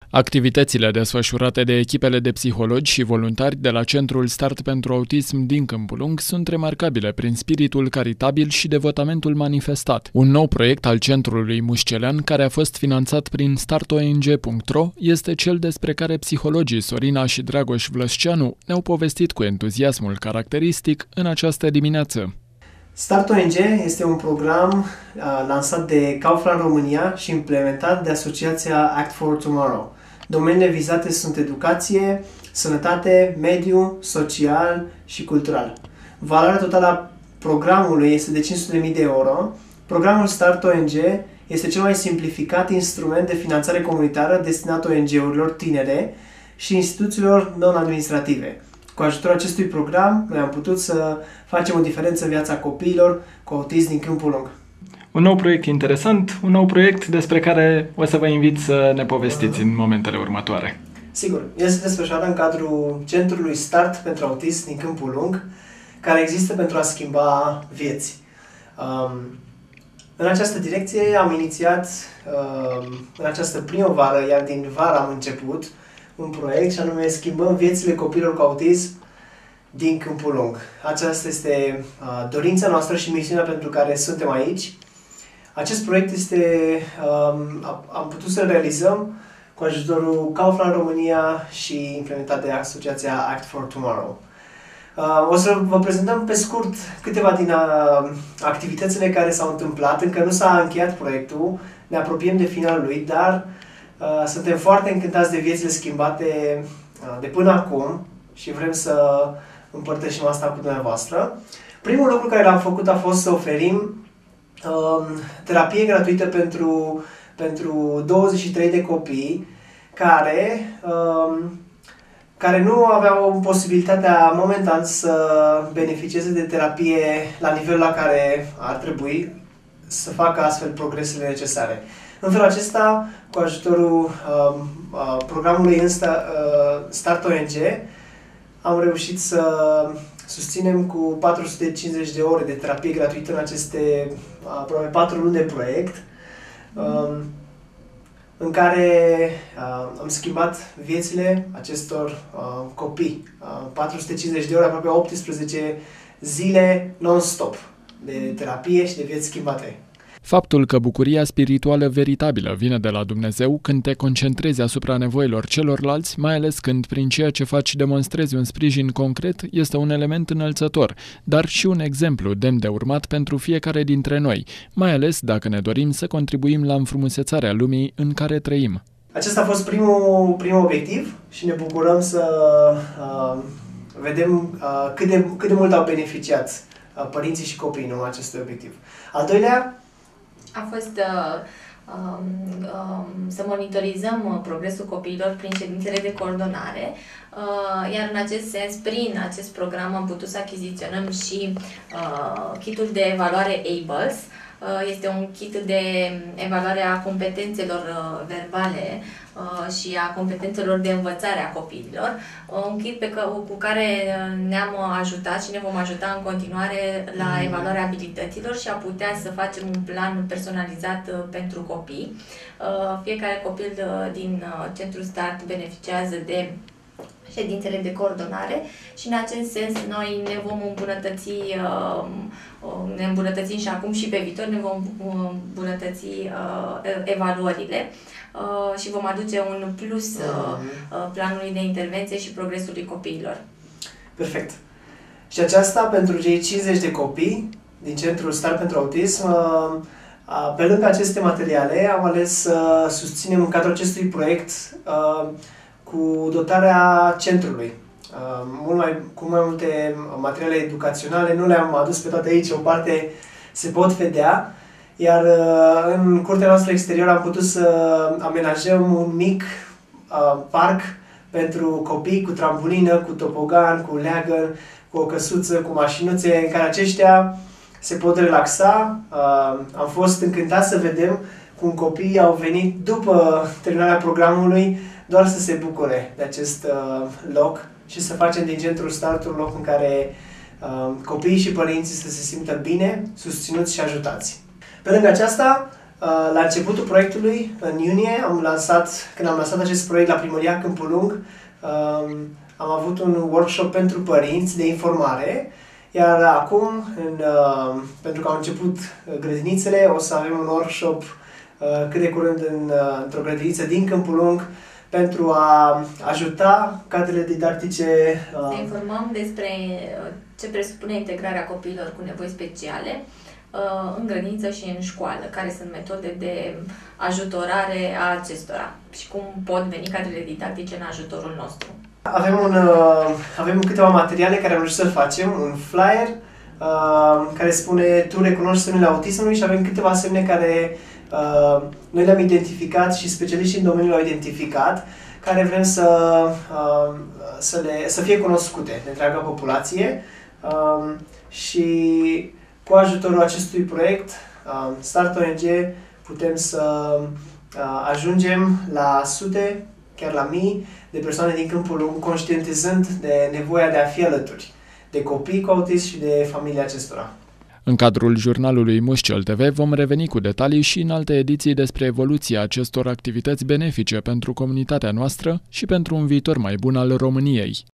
Activitățile desfășurate de echipele de psihologi și voluntari de la Centrul Start pentru Autism din Câmpul Lung sunt remarcabile prin spiritul caritabil și devotamentul manifestat. Un nou proiect al Centrului Mușcelean, care a fost finanțat prin startong.ro, este cel despre care psihologii Sorina și Dragoș Vlăsceanu ne-au povestit cu entuziasmul caracteristic în această dimineață. Start ONG este un program lansat de Kaufland România și implementat de asociația Act for Tomorrow. Domeniile vizate sunt educație, sănătate, mediu, social și cultural. Valoarea totală a programului este de 500.000 de euro. Programul Start ONG este cel mai simplificat instrument de finanțare comunitară destinat ONG-urilor tinere și instituțiilor non-administrative. Cu ajutorul acestui program, noi am putut să facem o diferență în viața copiilor cu autism din Câmpul Lung. Un nou proiect interesant, un nou proiect despre care o să vă invit să ne povestiți în momentele următoare. Sigur, el se desfășoară în cadrul Centrului Start pentru Autism din Câmpul Lung, care există pentru a schimba vieți. În această direcție am inițiat în această primăvară, iar din vară am început un proiect și anume Schimbăm viețile copiilor cu autism din Câmpul Lung. Aceasta este dorința noastră și misiunea pentru care suntem aici. Acest proiect am putut să-l realizăm cu ajutorul Kaufland România și implementat de asociația Act for Tomorrow. O să vă prezentăm pe scurt câteva din activitățile care s-au întâmplat. Încă nu s-a încheiat proiectul, ne apropiem de finalul lui, dar suntem foarte încântați de viețile schimbate de până acum și vrem să împărtășim asta cu dumneavoastră. Primul lucru care l-am făcut a fost să oferim terapie gratuită pentru 23 de copii care nu aveau posibilitatea momentan să beneficieze de terapie la nivelul la care ar trebui să facă astfel progresele necesare. În felul acesta, cu ajutorul programului Start ONG, am reușit să susținem cu 450 de ore de terapie gratuită în aceste aproape 4 luni de proiect, în care am schimbat viețile acestor copii. 450 de ore, aproape 18 zile non-stop de terapie și de vieți schimbate. Faptul că bucuria spirituală veritabilă vine de la Dumnezeu când te concentrezi asupra nevoilor celorlalți, mai ales când prin ceea ce faci demonstrezi un sprijin concret, este un element înălțător, dar și un exemplu demn de urmat pentru fiecare dintre noi, mai ales dacă ne dorim să contribuim la înfrumusețarea lumii în care trăim. Acesta a fost primul obiectiv și ne bucurăm să vedem cât de mult au beneficiat părinții și copiii în acestui obiectiv. Al doilea a fost să monitorizăm progresul copiilor prin ședințele de coordonare, iar în acest sens, prin acest program am putut să achiziționăm și kitul de evaluare ABLES. Este un kit de evaluare a competențelor verbale și a competențelor de învățare a copiilor. Un kit cu care ne-am ajutat și ne vom ajuta în continuare la evaluarea abilităților și a putea să facem un plan personalizat pentru copii. Fiecare copil din Centrul Start beneficiază de ședințele de coordonare și în acest sens noi ne vom îmbunătăți și acum și pe viitor ne vom îmbunătăți evaluările și vom aduce un plus planului de intervenție și progresului copiilor. Perfect. Și aceasta pentru cei 50 de copii din Centrul Start pentru Autism. Pe lângă aceste materiale am ales să susținem în cadrul acestui proiect cu dotarea centrului. Cu mai multe materiale educaționale, nu le-am adus pe toate aici, o parte se pot vedea, iar în curtea noastră exterioară am putut să amenajăm un mic parc pentru copii cu trambulină, cu topogan, cu leagăn, cu o căsuță, cu mașinuțe în care aceștia se pot relaxa. Am fost încântat să vedem cum copiii au venit după terminarea programului doar să se bucure de acest loc și să facem din Centrul Start un loc în care copiii și părinții să se simtă bine, susținuți și ajutați. Pe lângă aceasta, La începutul proiectului, în iunie, când am lansat acest proiect la Primăria Câmpul Lung, am avut un workshop pentru părinți de informare, iar acum, pentru că au început grădinițele, o să avem un workshop cât de curând într-o grădiniță din Câmpul Lung pentru a ajuta cadrele didactice. Să informăm despre ce presupune integrarea copiilor cu nevoi speciale în grădiniță și în școală, care sunt metode de ajutorare a acestora și cum pot veni cadrele didactice în ajutorul nostru. Avem câteva materiale care am reușit să-l facem, un flyer care spune tu recunoști semnele autismului și avem câteva semne care noi le-am identificat și specialiștii în domeniu le-au identificat, care vrem să fie cunoscute de întreaga populație și cu ajutorul acestui proiect, Start ONG, putem să ajungem la sute, chiar la mii de persoane din Câmpul Lung, conștientizând de nevoia de a fi alături de copii cu autism și de familia acestora. În cadrul jurnalului Mușcel TV vom reveni cu detalii și în alte ediții despre evoluția acestor activități benefice pentru comunitatea noastră și pentru un viitor mai bun al României.